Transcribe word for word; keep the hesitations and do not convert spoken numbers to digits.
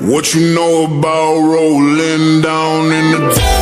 What you know about rolling down in the